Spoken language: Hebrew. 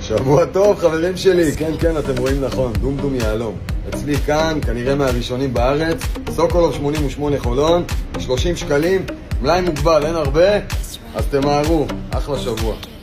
שבוע טוב חברים שלי, כן כן אתם רואים נכון, דום יהלום. אצלי כאן, כנראה מהראשונים בארץ, סוקולוב 88 חולון, 30 שקלים, מלאי מוגבל, אין הרבה, אז תמהרו, אחלה שבוע.